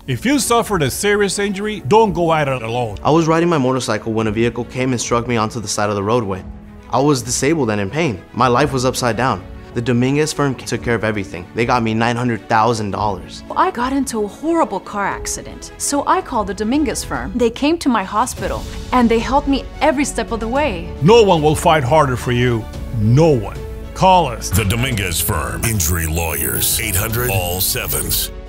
If you suffered a serious injury, don't go at it alone. I was riding my motorcycle when a vehicle came and struck me onto the side of the roadway. I was disabled and in pain. My life was upside down. The Dominguez Firm took care of everything. They got me $900,000. I got into a horrible car accident, so I called the Dominguez Firm. They came to my hospital, and they helped me every step of the way. No one will fight harder for you. No one. Call us. The Dominguez Firm. Injury lawyers. 800-ALL-7s.